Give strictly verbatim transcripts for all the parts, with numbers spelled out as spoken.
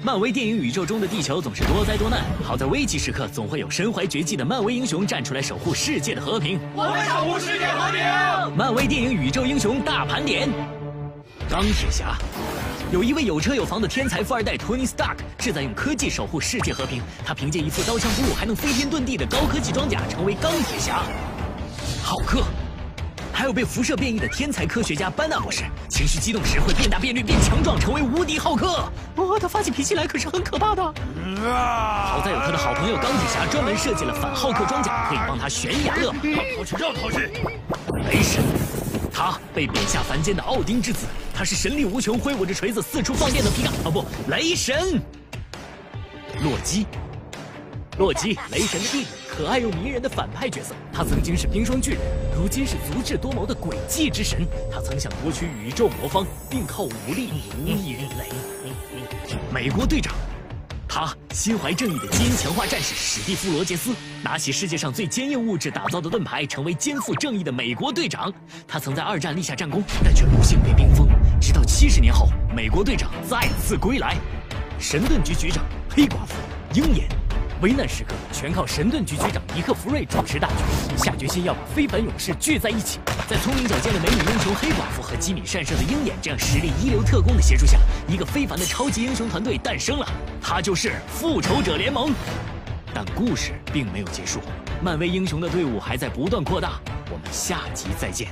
漫威电影宇宙中的地球总是多灾多难，好在危急时刻总会有身怀绝技的漫威英雄站出来守护世界的和平。 我们守护世界和平。 漫威电影宇宙英雄大盘点：钢铁侠。有一位有车有房的天才富二代托尼·斯塔克，志在用科技守护世界和平。他凭借一副刀枪不入还能飞天遁地的高科技装甲，成为钢铁侠。浩克。 还有被辐射变异的天才科学家班纳博士，情绪激动时会变大变绿变强壮，成为无敌浩克。哦，他发起脾气来可是很可怕的。好在有他的好朋友钢铁侠专门设计了反浩克装甲，可以帮他悬崖勒马。 要逃去，要逃去！ 雷神，他被贬下凡间的奥丁之子，他是神力无穷，挥舞着锤子四处放电的皮卡。哦不，雷神。洛基。 洛基，雷神的弟弟，可爱又迷人的反派角色。他曾经是冰霜巨人，如今是足智多谋的诡计之神。他曾想夺取宇宙魔方，并靠武力奴役人类。美国队长，他心怀正义的基因强化战士史蒂夫·罗杰斯，拿起世界上最坚硬物质打造的盾牌，成为肩负正义的美国队长。他曾在二战立下战功，但却不幸被冰封。直到七十年后，美国队长再次归来。神盾局局长黑寡妇，鹰眼。 危难时刻，全靠神盾局局长尼克·弗瑞主持大局，下决心要把非凡勇士聚在一起。在聪明矫健的美女英雄黑寡妇和机敏善射的鹰眼这样实力一流特工的协助下，一个非凡的超级英雄团队诞生了，它就是复仇者联盟。但故事并没有结束，漫威英雄的队伍还在不断扩大。我们下集再见。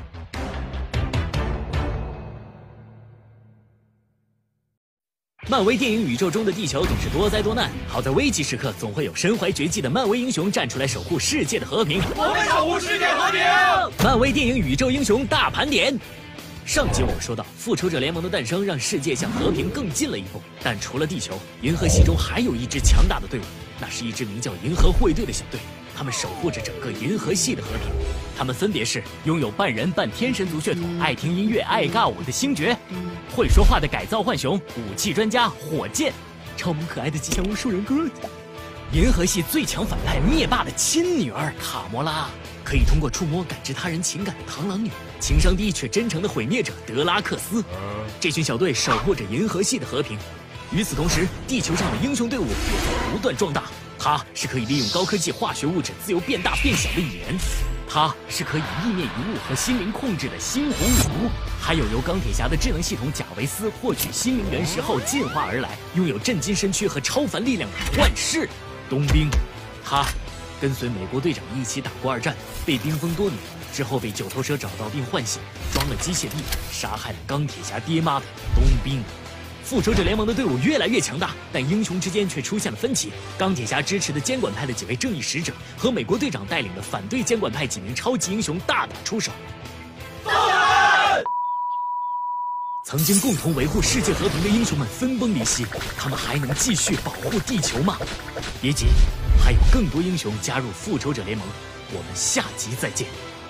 漫威电影宇宙中的地球总是多灾多难，好在危急时刻总会有身怀绝技的漫威英雄站出来守护世界的和平。 我们守护世界和平。 漫威电影宇宙英雄大盘点。上集我们说到，复仇者联盟的诞生让世界向和平更近了一步。但除了地球，银河系中还有一支强大的队伍，那是一支名叫银河护卫队的小队，他们守护着整个银河系的和平。他们分别是拥有半人半天神族血统、爱听音乐、爱尬舞的星爵。 会说话的改造浣熊，武器专家火箭，超萌可爱的吉祥物树人哥，银河系最强反派灭霸的亲女儿卡魔拉，可以通过触摸感知他人情感的螳螂女，情商低却真诚的毁灭者德拉克斯。这群小队守护着银河系的和平。与此同时，地球上的英雄队伍也在不断壮大。他是可以利用高科技化学物质自由变大变小的蚁人。 他是可以意念一物和心灵控制的猩红女巫，还有由钢铁侠的智能系统贾维斯获取心灵原石后进化而来，拥有震惊身躯和超凡力量的幻视冬兵。他跟随美国队长一起打过二战，被冰封多年，之后被九头蛇找到并唤醒，装了机械臂，杀害了钢铁侠爹妈的冬兵。 复仇者联盟的队伍越来越强大，但英雄之间却出现了分歧。钢铁侠支持的监管派的几位正义使者和美国队长带领的反对监管派几名超级英雄大打出手。 动人！ 曾经共同维护世界和平的英雄们分崩离析，他们还能继续保护地球吗？别急，还有更多英雄加入复仇者联盟，我们下集再见。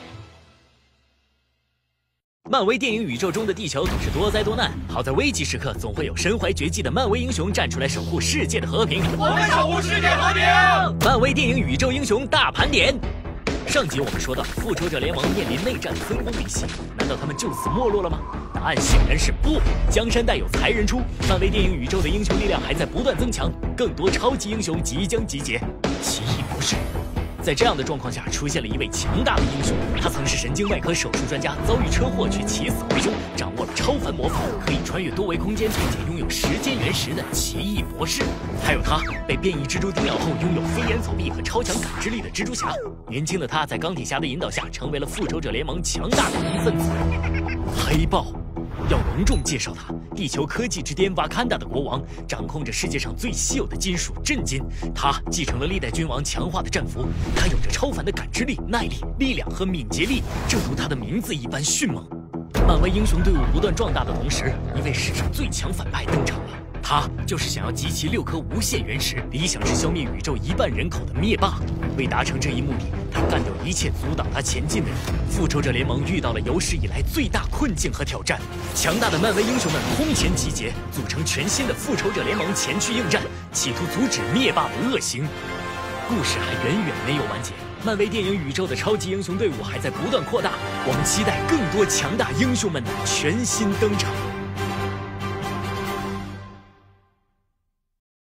漫威电影宇宙中的地球总是多灾多难，好在危急时刻总会有身怀绝技的漫威英雄站出来守护世界的和平。 我们守护世界和平。 漫威电影宇宙英雄大盘点。上集我们说到，复仇者联盟面临内战分崩离析，难道他们就此没落了吗？答案显然是不。江山代有才人出，漫威电影宇宙的英雄力量还在不断增强，更多超级英雄即将集结。奇异博士。 在这样的状况下，出现了一位强大的英雄。他曾是神经外科手术专家，遭遇车祸却起死回生，掌握了超凡魔法，可以穿越多维空间，并且拥有时间原石的奇异博士。还有他被变异蜘蛛叮咬后，拥有飞檐走壁和超强感知力的蜘蛛侠。年轻的他在钢铁侠的引导下，成为了复仇者联盟强大的一份子。黑豹。 要隆重介绍他，地球科技之巅瓦坎达的国王，掌控着世界上最稀有的金属震金。他继承了历代君王强化的战符，他有着超凡的感知力、耐力、力量和敏捷力，正如他的名字一般迅猛。漫威英雄队伍不断壮大的同时，一位史上最强反派登场了。 他就是想要集齐六颗无限原石，理想是消灭宇宙一半人口的灭霸。为达成这一目的，他干掉一切阻挡他前进的人。复仇者联盟遇到了有史以来最大困境和挑战，强大的漫威英雄们空前集结，组成全新的复仇者联盟前去应战，企图阻止灭霸的恶行。故事还远远没有完结，漫威电影宇宙的超级英雄队伍还在不断扩大，我们期待更多强大英雄们的全新登场。